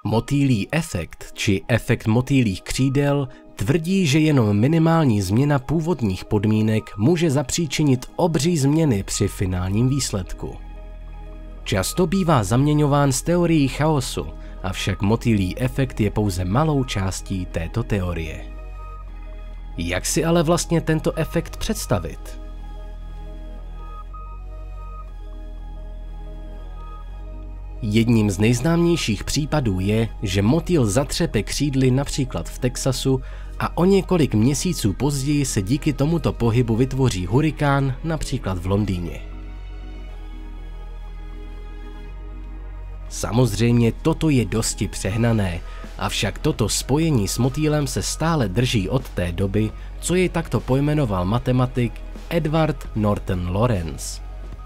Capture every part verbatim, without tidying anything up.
Motýlí efekt či efekt motýlích křídel tvrdí, že jenom minimální změna původních podmínek může zapříčinit obří změny při finálním výsledku. Často bývá zaměňován s teorií chaosu, avšak motýlí efekt je pouze malou částí této teorie. Jak si ale vlastně tento efekt představit? Jedním z nejznámějších případů je, že motýl zatřepe křídly například v Texasu a o několik měsíců později se díky tomuto pohybu vytvoří hurikán například v Londýně. Samozřejmě toto je dosti přehnané, avšak toto spojení s motýlem se stále drží od té doby, co jej takto pojmenoval matematik Edward Norton Lorenz.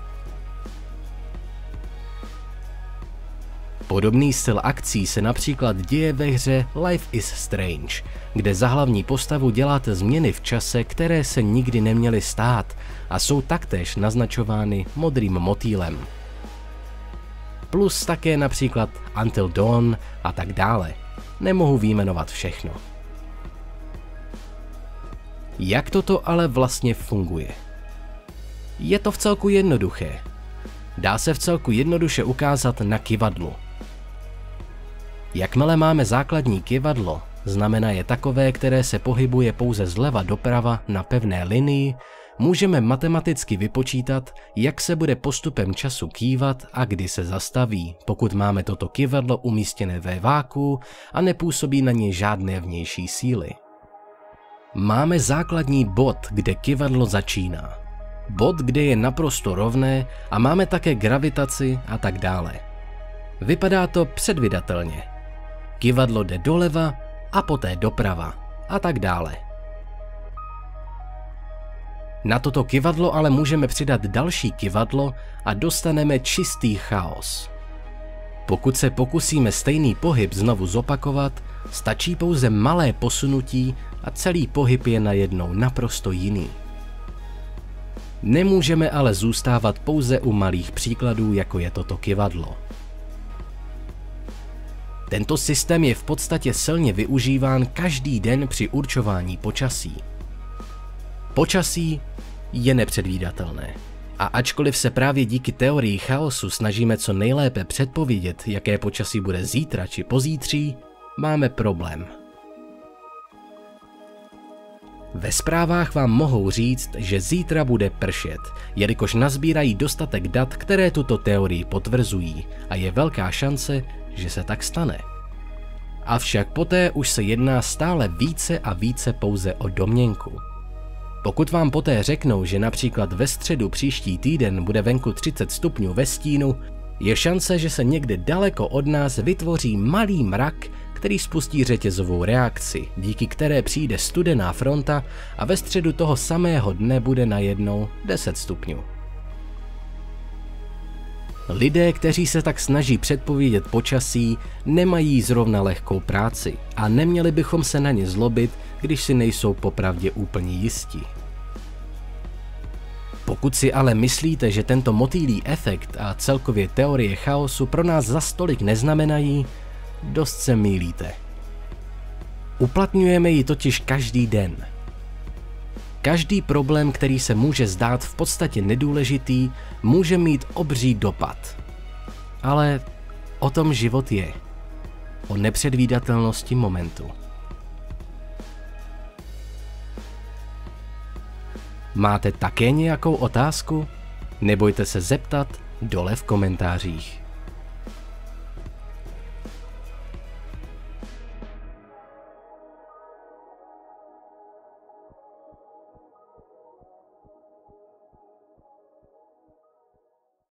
Podobný styl akcí se například děje ve hře Life is Strange, kde za hlavní postavu děláte změny v čase, které se nikdy neměly stát a jsou taktéž naznačovány modrým motýlem. Plus také například Until Dawn a tak dále. Nemohu vyjmenovat všechno. Jak toto ale vlastně funguje? Je to vcelku jednoduché. Dá se vcelku jednoduše ukázat na kyvadlu. Jakmile máme základní kyvadlo, znamená je takové, které se pohybuje pouze zleva doprava na pevné linii, můžeme matematicky vypočítat, jak se bude postupem času kývat a kdy se zastaví, pokud máme toto kyvadlo umístěné ve váku a nepůsobí na něj žádné vnější síly. Máme základní bod, kde kyvadlo začíná. Bod, kde je naprosto rovné a máme také gravitaci a tak dále. Vypadá to předvídatelně. Kyvadlo jde doleva a poté doprava a tak dále. Na toto kyvadlo ale můžeme přidat další kyvadlo a dostaneme čistý chaos. Pokud se pokusíme stejný pohyb znovu zopakovat, stačí pouze malé posunutí a celý pohyb je najednou naprosto jiný. Nemůžeme ale zůstávat pouze u malých příkladů, jako je toto kyvadlo. Tento systém je v podstatě silně využíván každý den při určování počasí. Počasí je nepředvídatelné. A ačkoliv se právě díky teorii chaosu snažíme co nejlépe předpovědět, jaké počasí bude zítra či pozítří, máme problém. Ve zprávách vám mohou říct, že zítra bude pršet, jelikož nazbírají dostatek dat, které tuto teorii potvrzují a je velká šance, že se tak stane. Avšak poté už se jedná stále více a více pouze o domněnku. Pokud vám poté řeknou, že například ve středu příští týden bude venku třicet stupňů ve stínu, je šance, že se někde daleko od nás vytvoří malý mrak, který spustí řetězovou reakci, díky které přijde studená fronta a ve středu toho samého dne bude najednou deset stupňů. Lidé, kteří se tak snaží předpovědět počasí, nemají zrovna lehkou práci a neměli bychom se na ně zlobit, když si nejsou popravdě úplně jistí. Pokud si ale myslíte, že tento motýlí efekt a celkově teorie chaosu pro nás zas tolik neznamenají, dost se mýlíte. Uplatňujeme ji totiž každý den. Každý problém, který se může zdát v podstatě nedůležitý, může mít obří dopad. Ale o tom život je. O nepředvídatelnosti momentu. Máte také nějakou otázku? Nebojte se zeptat dole v komentářích.